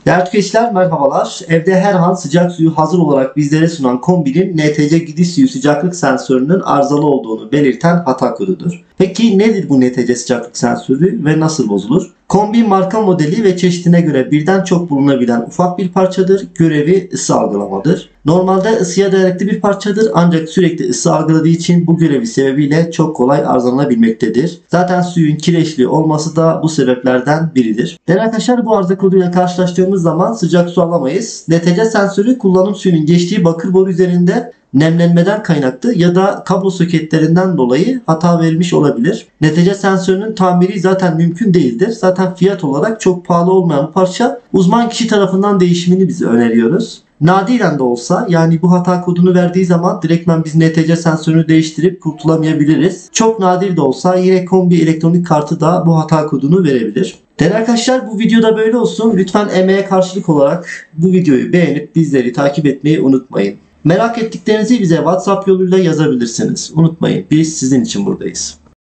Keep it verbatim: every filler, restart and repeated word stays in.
Değerli tüketiciler merhabalar. Evde her an sıcak suyu hazır olarak bizlere sunan Kombi'nin N T C gidiş suyu sıcaklık sensörünün arızalı olduğunu belirten hata kodudur. Peki nedir bu N T C sıcaklık sensörü ve nasıl bozulur? Kombi marka modeli ve çeşidine göre birden çok bulunabilen ufak bir parçadır. Görevi ısı algılamadır. Normalde ısıya dayanıklı bir parçadır ancak sürekli ısı algıladığı için bu görevi sebebiyle çok kolay arızalanabilmektedir. Zaten suyun kireçli olması da bu sebeplerden biridir. Değerli arkadaşlar, bu arıza koduyla karşılaştığımız zaman sıcak su alamayız. N T C sensörü kullanım suyunun geçtiği bakır boru üzerinde nemlenmeden kaynaklı ya da kablo soketlerinden dolayı hata verilmiş olabilir. N T C sensörünün tamiri zaten mümkün değildir. Zaten fiyat olarak çok pahalı olmayan parça uzman kişi tarafından değişimini bize öneriyoruz. Nadiren de olsa, yani bu hata kodunu verdiği zaman direktmen biz N T C sensörünü değiştirip kurtulamayabiliriz. Çok nadir de olsa yine Kombi elektronik kartı da bu hata kodunu verebilir. Değerli arkadaşlar, bu videoda böyle olsun. Lütfen emeğe karşılık olarak bu videoyu beğenip bizleri takip etmeyi unutmayın. Merak ettiklerinizi bize WhatsApp yoluyla yazabilirsiniz. Unutmayın, biz sizin için buradayız.